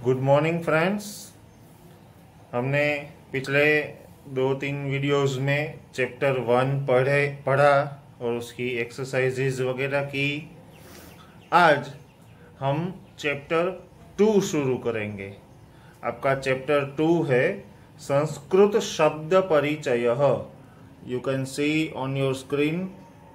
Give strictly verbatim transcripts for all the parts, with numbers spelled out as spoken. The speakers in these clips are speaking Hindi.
Good morning friends. हमने पिछले दो तीन वीडियोस में चैप्टर वन पढ़े पढ़ा और उसकी एक्सरसाइजेज वगैरह की। आज हम चैप्टर टू शुरू करेंगे। आपका चैप्टर टू है संस्कृत शब्द परिचय। You can see on your screen.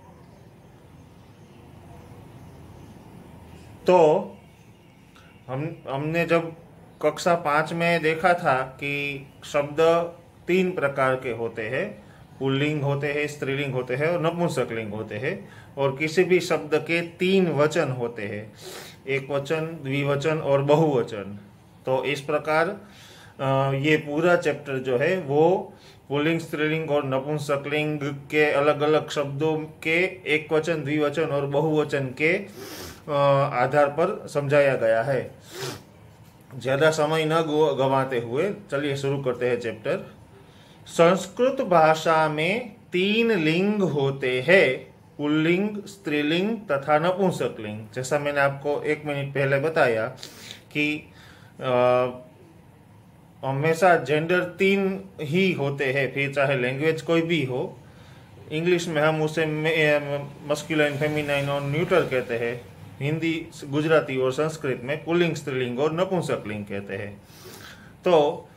तो हम हमने जब कक्षा पाँच में देखा था कि शब्द तीन प्रकार के होते हैं, पुल्लिंग होते हैं, स्त्रीलिंग होते हैं और नपुंसकलिंग होते हैं। और किसी भी शब्द के तीन वचन होते हैं, एक वचन, द्विवचन और बहुवचन। तो इस प्रकार ये पूरा चैप्टर जो है वो पुल्लिंग, स्त्रीलिंग और नपुंसकलिंग के अलग अलग शब्दों के एक वचन, द्विवचन और बहुवचन के आधार पर समझाया गया है। ज्यादा समय न गवाते हुए चलिए शुरू करते हैं चैप्टर। संस्कृत भाषा में तीन लिंग होते हैं, पुल्लिंग, स्त्रीलिंग तथा नपुंसकलिंग। जैसा मैंने आपको एक मिनट पहले बताया कि हमेशा जेंडर तीन ही होते हैं, फिर चाहे लैंग्वेज कोई भी हो। इंग्लिश में हम उसे मस्कुलाइन, फेमिनाइन और न्यूट्रल कहते हैं। हिंदी, गुजराती और संस्कृत में पुल्लिंग, स्त्रीलिंग और नपुंसकलिंग कहते हैं। तो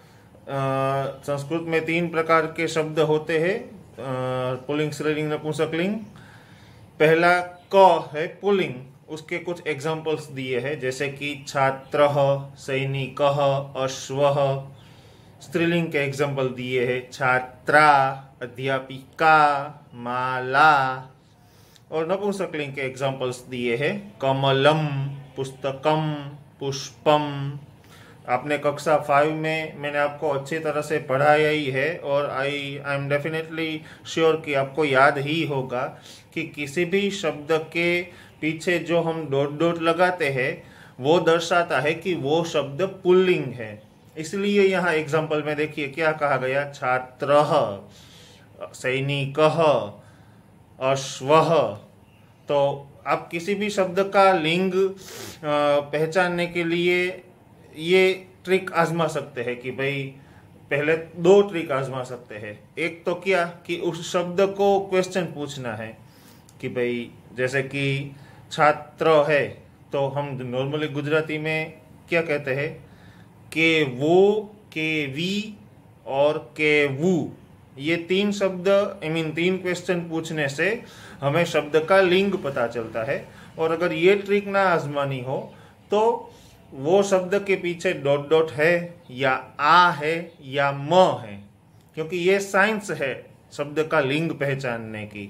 संस्कृत में तीन प्रकार के शब्द होते हैं, पुल्लिंग, स्त्रीलिंग, नपुंसकलिंग। पहला क है पुल्लिंग, उसके कुछ एग्जाम्पल्स दिए हैं, जैसे कि छात्रः, सैनिकः, अश्वः। स्त्रीलिंग के एग्जाम्पल दिए हैं, छात्रा, अध्यापिका, माला। और नपुंसकलिंग के एग्जाम्पल्स दिए हैं, कमलम, पुस्तकम, पुष्पम। आपने कक्षा फाइव में मैंने आपको अच्छी तरह से पढ़ाया ही है और I I am definitely sure कि आपको याद ही होगा कि किसी भी शब्द के पीछे जो हम डॉट डॉट लगाते हैं वो दर्शाता है कि वो शब्द पुल्लिंग है। इसलिए यहाँ एग्जाम्पल में देखिए क्या कहा गया, छात्रः, सैनिकः, अश्वः। तो आप किसी भी शब्द का लिंग पहचानने के लिए ये ट्रिक आजमा सकते हैं कि भाई पहले दो ट्रिक आजमा सकते हैं। एक तो क्या कि उस शब्द को क्वेश्चन पूछना है कि भाई जैसे कि छात्र है तो हम नॉर्मली गुजराती में क्या कहते हैं, के वो, के वी और के वू। ये तीन शब्द आई मीन तीन क्वेश्चन पूछने से हमें शब्द का लिंग पता चलता है। और अगर ये ट्रिक ना आजमानी हो तो वो शब्द के पीछे डॉट डॉट है या आ है या म है, क्योंकि ये साइंस है शब्द का लिंग पहचानने की।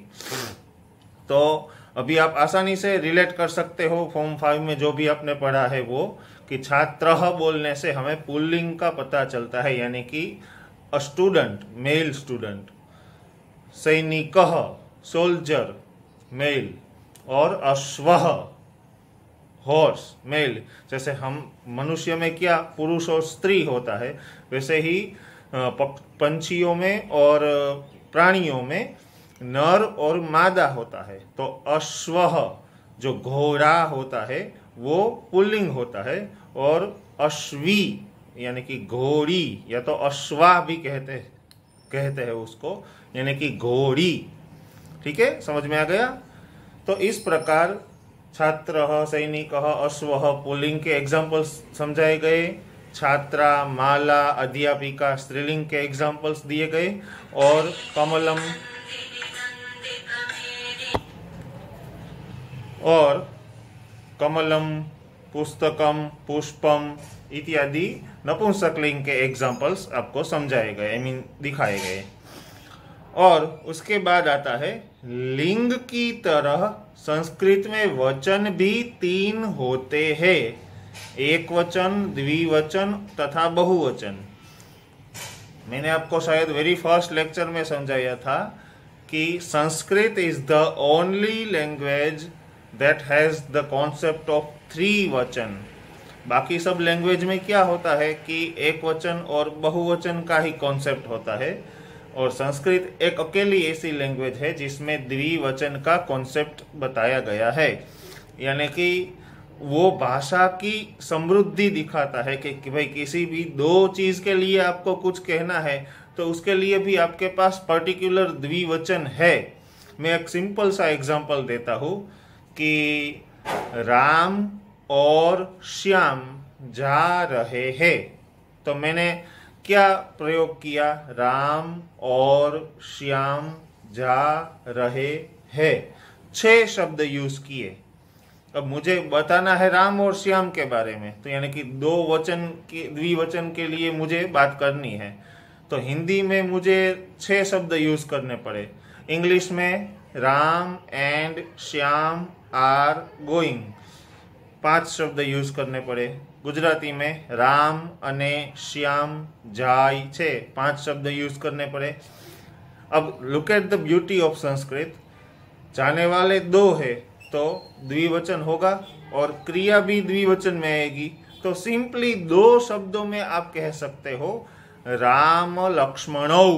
तो अभी आप आसानी से रिलेट कर सकते हो फॉर्म फाइव में जो भी आपने पढ़ा है वो, कि छात्रः बोलने से हमें पुल्लिंग का पता चलता है, यानी कि अ स्टूडेंट, मेल स्टूडेंट। सैनिकः, सोल्जर, मेल। और अश्वः, हॉर्स, मेल। जैसे हम मनुष्य में क्या पुरुष और स्त्री होता है, वैसे ही पंछियों में और प्राणियों में नर और मादा होता है। तो अश्वः जो घोड़ा होता है वो पुल्लिंग होता है, और अश्वी यानी कि घोड़ी, या तो अश्वा भी कहते कहते हैं उसको, यानी कि घोड़ी। ठीक है, समझ में आ गया। तो इस प्रकार छात्रः, सैनिकः, अश्वः पुल्लिंग के एग्जाम्पल्स समझाए गए। छात्रा, माला, अध्यापिका स्त्रीलिंग के एग्जाम्पल्स दिए गए। और कमलम और कमलम, पुस्तकम, पुष्पम इत्यादि नपुंसकलिंग के एग्जाम्पल्स आपको समझाए गए, आई मीन दिखाए गए। और उसके बाद आता है लिंग की तरह संस्कृत में वचन भी तीन होते हैं, एक वचन, द्विवचन तथा बहुवचन। मैंने आपको शायद वेरी फर्स्ट लेक्चर में समझाया था कि Sanskrit is the only language that has the concept of three वचन। बाकी सब लैंग्वेज में क्या होता है कि एक वचन और बहुवचन का ही कॉन्सेप्ट होता है, और संस्कृत एक अकेली ऐसी लैंग्वेज है जिसमें द्विवचन का कॉन्सेप्ट बताया गया है। यानी कि वो भाषा की समृद्धि दिखाता है कि, कि भाई किसी भी दो चीज के लिए आपको कुछ कहना है तो उसके लिए भी आपके पास पर्टिकुलर द्विवचन है। मैं एक सिंपल सा एग्जांपल देता हूँ कि राम और श्याम जा रहे हैं, तो मैंने क्या प्रयोग किया, राम और श्याम जा रहे हैं, छह शब्द यूज किए। अब मुझे बताना है राम और श्याम के बारे में, तो यानी कि दो वचन के द्विवचन के लिए मुझे बात करनी है, तो हिंदी में मुझे छह शब्द यूज करने पड़े। इंग्लिश में Ram and Shyam are going, पांच शब्द यूज करने पड़े। गुजराती में राम अने श्याम जाय छे, पांच शब्द यूज करने पड़े। अब look at the beauty of Sanskrit, जाने वाले दो है तो द्विवचन होगा और क्रिया भी द्विवचन में आएगी, तो सिंपली दो शब्दों में आप कह सकते हो राम लक्ष्मणौ,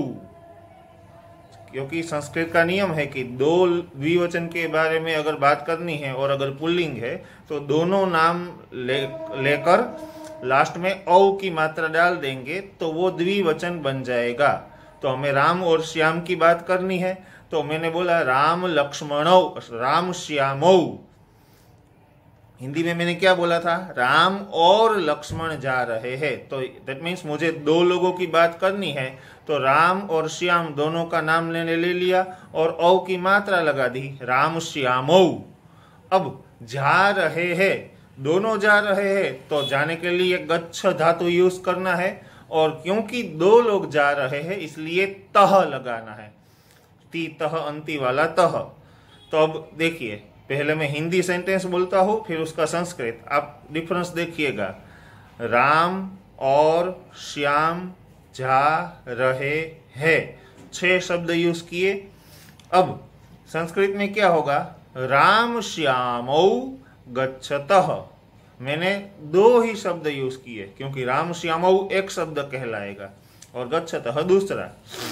क्योंकि संस्कृत का नियम है कि दो द्विवचन के बारे में अगर बात करनी है और अगर पुल्लिंग है तो दोनों नाम ले लेकर लास्ट में औ की मात्रा डाल देंगे तो वो द्विवचन बन जाएगा। तो हमें राम और श्याम की बात करनी है, तो मैंने बोला राम लक्ष्मणौ, राम श्यामौ। हिंदी में मैंने क्या बोला था, राम और लक्ष्मण जा रहे हैं, तो दैट मीन्स मुझे दो लोगों की बात करनी है, तो राम और श्याम दोनों का नाम लेने ले लिया और औ की मात्रा लगा दी, राम श्यामौ। अब जा रहे हैं, दोनों जा रहे हैं, तो जाने के लिए गच्छ धातु यूज करना है, और क्योंकि दो लोग जा रहे हैं इसलिए तह लगाना है, ती तह अंति वाला तह। तो अब देखिए, पहले मैं हिंदी सेंटेंस बोलता हूं फिर उसका संस्कृत, आप डिफरेंस देखिएगा। राम और श्याम जा रहे हैं, छह शब्द यूज किए। अब संस्कृत में क्या होगा, राम श्यामौ गच्छतः, मैंने दो ही शब्द यूज किए क्योंकि राम श्यामौ एक शब्द कहलाएगा और गच्छतः दूसरा।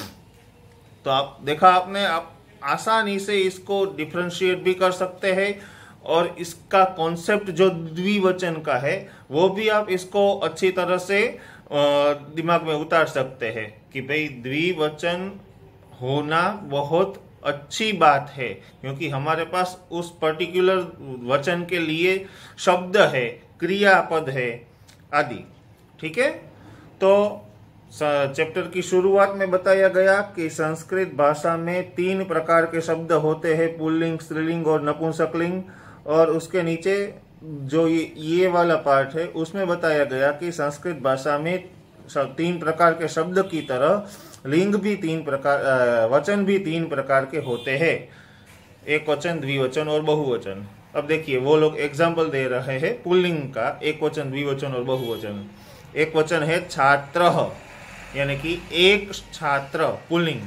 तो आप देखा आपने, आप आसानी से इसको डिफरेंशिएट भी कर सकते हैं और इसका कॉन्सेप्ट जो द्विवचन का है वो भी आप इसको अच्छी तरह से दिमाग में उतार सकते हैं कि भाई द्विवचन होना बहुत अच्छी बात है, क्योंकि हमारे पास उस पर्टिकुलर वचन के लिए शब्द है, क्रियापद है आदि। ठीक है, तो चैप्टर की शुरुआत में बताया गया कि संस्कृत भाषा में तीन प्रकार के शब्द होते हैं, पुल्लिंग, स्त्रीलिंग और नपुंसकलिंग, और उसके नीचे जो ये, ये वाला पार्ट है उसमें बताया गया कि संस्कृत भाषा में तीन प्रकार के शब्द की तरह लिंग भी तीन प्रकार, वचन भी तीन प्रकार के होते हैं, एक वचन, द्विवचन और बहुवचन। अब देखिए वो लोग एग्जाम्पल दे रहे हैं पुल्लिंग का, एक वचन, द्विवचन और बहुवचन। एक वचन है छात्रः, यानी कि एक छात्र, पुल्लिंग।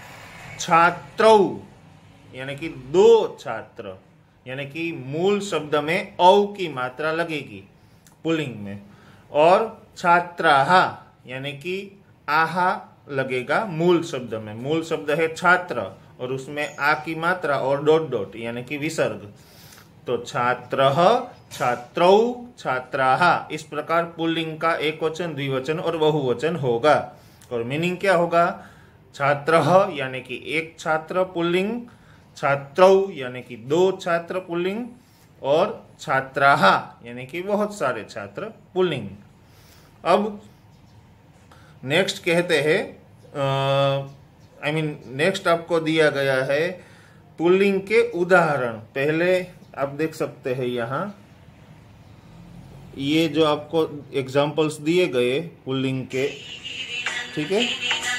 छात्रौ यानी कि दो छात्र, यानी कि मूल शब्द में औ की मात्रा लगेगी पुल्लिंग में। और छात्राः यानी कि आहा लगेगा मूल शब्द में, मूल शब्द है छात्र और उसमें आ की मात्रा और डॉट डॉट यानी कि विसर्ग। तो छात्रः, छात्रौ, छात्राः, इस प्रकार पुल्लिंग का एक वचन, द्विवचन और बहुवचन होगा। और मीनिंग क्या होगा, छात्रः यानी कि एक छात्र पुल्लिंग, छात्रौ यानी कि दो छात्र पुल्लिंग, और छात्राः यानी कि बहुत सारे छात्र पुल्लिंग। अब नेक्स्ट कहते हैं, आई मीन नेक्स्ट आपको दिया गया है पुल्लिंग के उदाहरण। पहले आप देख सकते हैं यहाँ ये जो आपको एग्जाम्पल्स दिए गए पुल्लिंग के, ठीक है।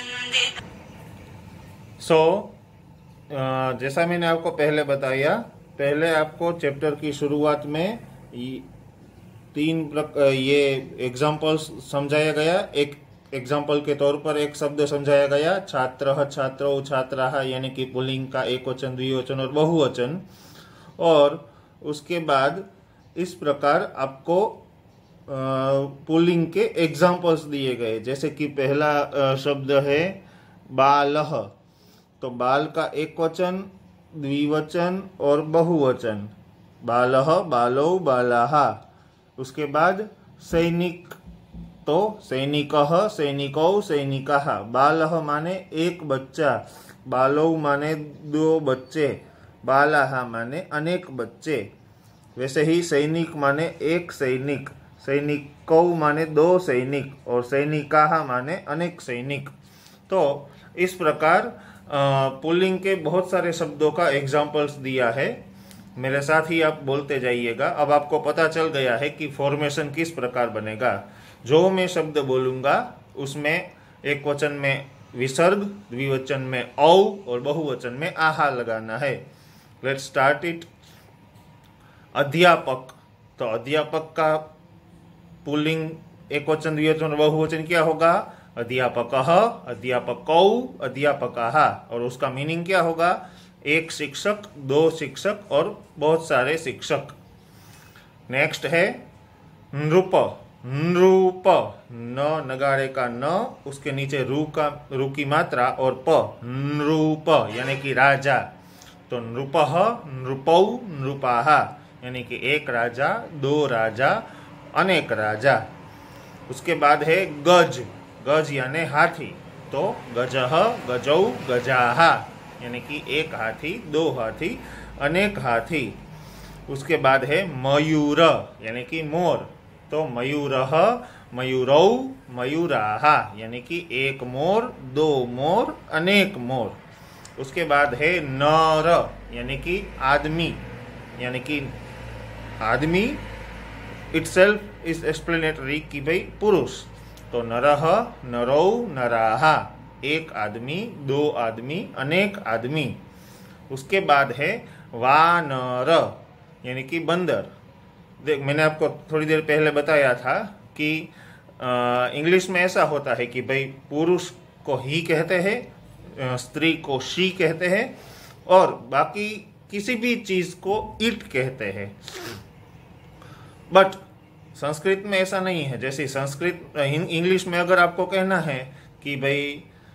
सो so, जैसा मैंने आपको पहले बताया, पहले आपको चैप्टर की शुरुआत में तीन ये एग्जाम्पल्स समझाया गया। एक एग्जाम्पल के तौर पर एक शब्द समझाया गया, छात्रः, छात्रौ, छात्राः, यानी कि पुल्लिंग का एक वचन, द्विवचन और बहुवचन। और उसके बाद इस प्रकार आपको पुल्लिंग के एग्जाम्पल्स दिए गए, जैसे कि पहला शब्द है बालः, तो बाल का एक वचन, द्विवचन और बहुवचन। बालह बालौ बालाहा। उसके बाद सैनिक, तो सैनिकः सैनिकौ सैनिकाः। बालह माने एक बच्चा, बालौ माने दो बच्चे, बालाहा माने अनेक बच्चे। वैसे ही सैनिक माने एक सैनिक, सैनिकौ माने दो सैनिक और सैनिकाः माने अनेक सैनिक। तो इस प्रकार पुल्लिंग के बहुत सारे शब्दों का एग्जाम्पल्स दिया है। मेरे साथ ही आप बोलते जाइएगा। अब आपको पता चल गया है कि फॉर्मेशन किस प्रकार बनेगा। जो मैं शब्द बोलूंगा उसमें एक वचन में विसर्ग, द्विवचन में औ और बहुवचन में आहा लगाना है। Let's start it. अध्यापक, तो अध्यापक का पुल्लिंग एक वचन, द्विवचन और बहुवचन क्या होगा? अध्यापकः, अध्यापकौ, अध्यापकाः। और उसका मीनिंग क्या होगा? एक शिक्षक, दो शिक्षक और बहुत सारे शिक्षक। नेक्स्ट है नृप, नृप, न नगाड़े का न, उसके नीचे रू का रू की मात्रा और प, नृप यानी कि राजा। तो नृपः, नृपौ, नृपाः यानी कि एक राजा, दो राजा, अनेक राजा। उसके बाद है गज, गज यानी हाथी। तो गजः, गजौ, गजाः यानी कि एक हाथी, दो हाथी, अनेक हाथी। उसके बाद है मयूर यानी कि मोर। तो मयूरः, मयूरौ, मयूराः यानी कि एक मोर, दो मोर, अनेक मोर। उसके बाद है नर यानी कि आदमी, यानी कि आदमी इटसेल्फ इज एक्सप्लेनेटरी कि भाई पुरुष। तो नरः, नरौ, नराः एक आदमी, दो आदमी, अनेक आदमी। उसके बाद है वानर यानी कि बंदर। देख, मैंने आपको थोड़ी देर पहले बताया था कि इंग्लिश में ऐसा होता है कि भाई पुरुष को ही कहते हैं, स्त्री को शी कहते हैं और बाकी किसी भी चीज को इट कहते हैं। बट संस्कृत में ऐसा नहीं है। जैसे संस्कृत इंग्लिश में अगर आपको कहना है कि भाई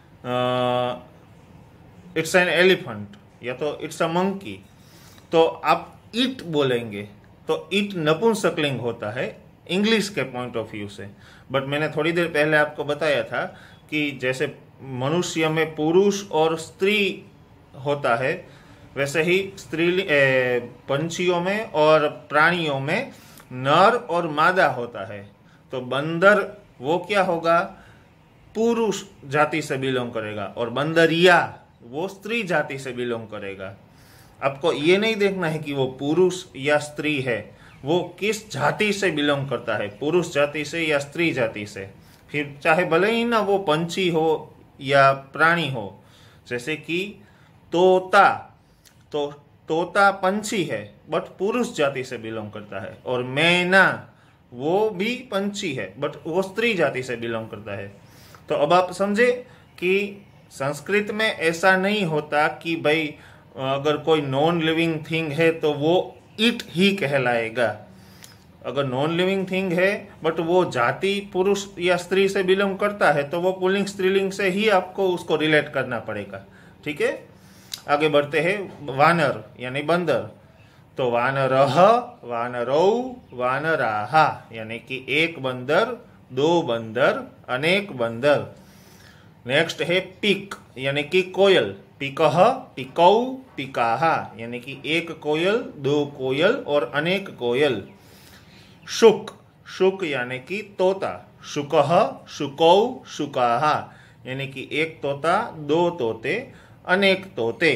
इट्स एन एलिफेंट या तो इट्स अ मंकी, तो आप इट बोलेंगे। तो इट नपुंसकलिंग होता है इंग्लिश के पॉइंट ऑफ व्यू से। बट मैंने थोड़ी देर पहले आपको बताया था कि जैसे मनुष्य में पुरुष और स्त्री होता है, वैसे ही स्त्री पंछियों में और प्राणियों में नर और मादा होता है। तो बंदर वो क्या होगा? पुरुष जाति से बिलोंग करेगा और बंदरिया वो स्त्री जाति से बिलोंग करेगा। आपको ये नहीं देखना है कि वो पुरुष या स्त्री है, वो किस जाति से बिलोंग करता है, पुरुष जाति से या स्त्री जाति से। फिर चाहे भले ही ना वो पंछी हो या प्राणी हो। जैसे कि तोता, तो तोता पंछी है बट पुरुष जाति से बिलोंग करता है। और मैना वो भी पंछी है बट वो स्त्री जाति से बिलोंग करता है। तो अब आप समझे कि संस्कृत में ऐसा नहीं होता कि भाई अगर कोई नॉन लिविंग थिंग है तो वो इट ही कहलाएगा। अगर नॉन लिविंग थिंग है बट वो जाति पुरुष या स्त्री से बिलोंग करता है तो वो पुल्लिंग स्त्रीलिंग से ही आपको उसको रिलेट करना पड़ेगा। ठीक है, आगे बढ़ते हैं। वानर यानी बंदर। तो वानरः, वानरौ, वानराः यानी कि एक बंदर, दो बंदर, अनेक बंदर। नेक्स्ट है पिक यानी कि कोयल। पिकः, पिकौ, पिकाः यानी कि एक कोयल, दो कोयल और अनेक कोयल। शुक, शुक यानी कि तोता। शुकः, शुकौ, शुकाः यानी कि एक तोता, दो तोते, अनेक तोते।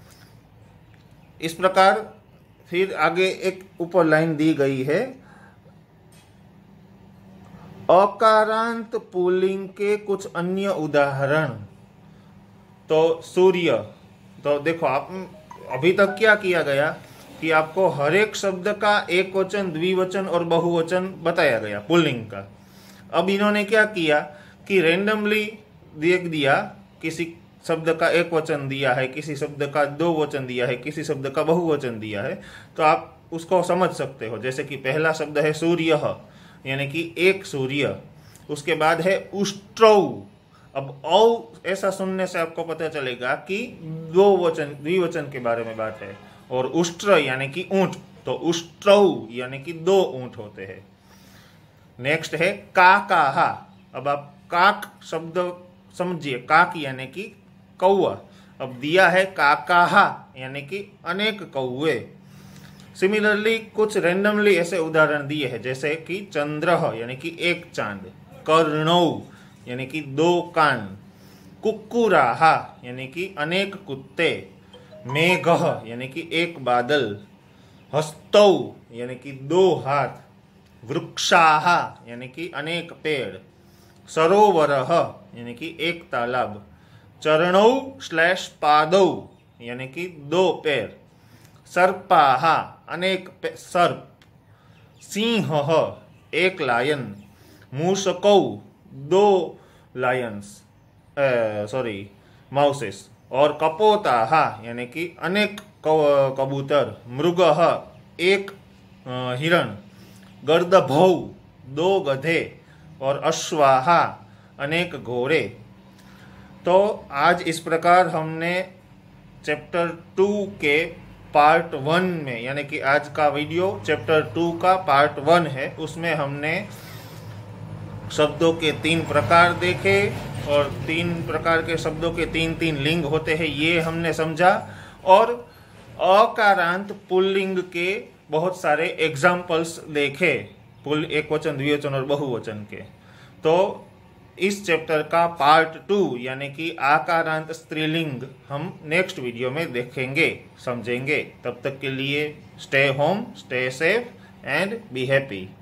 इस प्रकार फिर आगे एक ऊपर लाइन दी गई है। अकारांत पुल्लिंग के कुछ अन्य उदाहरण। तो सूर्य, तो देखो आप अभी तक क्या किया गया कि आपको हर एक शब्द का एक वचन, द्विवचन और बहुवचन बताया गया पुल्लिंग का। अब इन्होंने क्या किया कि रैंडमली देख दिया, किसी शब्द का एक वचन दिया है, किसी शब्द का दो वचन दिया है, किसी शब्द का बहुवचन दिया है, तो आप उसको समझ सकते हो। जैसे कि पहला शब्द है सूर्य यानी कि एक सूर्य। उसके बाद है उष्ट्रौ। अब औ ऐसा सुनने से आपको पता चलेगा कि दो वचन, द्विवचन के बारे में बात है। और उष्ट्र यानी कि ऊंट, तो उष्ट्रौ यानी कि दो ऊंट होते हैं। नेक्स्ट है काकाहा। अब आप काक शब्द समझिए, काक यानी कि कौवा। अब दिया है काकाहा यानी कि अनेक कौवे। सिमिलरली कुछ रैंडमली ऐसे उदाहरण दिए हैं, जैसे कि चंद्रह यानी कि एक चांद, कर्णौ यानी कि दो कान, कुक्कुराहा यानी कि अनेक कुत्ते, मेघः यानी कि एक बादल, हस्तौ यानी कि दो हाथ, वृक्षाहा यानी कि अनेक पेड़, सरोवरः यानी कि एक तालाब, चरणौ स्लैश पादौ यानी कि दो पैर, सर्पाहा अनेक सर्प, सिंहः एक लायन, मूषकौ दो लायंस सॉरी माउसेस, और कपोताहा यानी कि अनेक कबूतर, मृगः एक हिरण, गर्दभौ दो गधे, और अश्वाहा अनेक घोड़े। तो आज इस प्रकार हमने चैप्टर टू के पार्ट वन में, यानी कि आज का वीडियो चैप्टर टू का पार्ट वन है, उसमें हमने शब्दों के तीन प्रकार देखे और तीन प्रकार के शब्दों के तीन तीन लिंग होते हैं ये हमने समझा, और अकारांत पुल्लिंग के बहुत सारे एग्जाम्पल्स देखे, पुल एक वचन, द्विवचन और बहुवचन के। तो इस चैप्टर का पार्ट टू यानी कि आकारांत स्त्रीलिंग हम नेक्स्ट वीडियो में देखेंगे, समझेंगे। तब तक के लिए stay home, stay safe and be happy.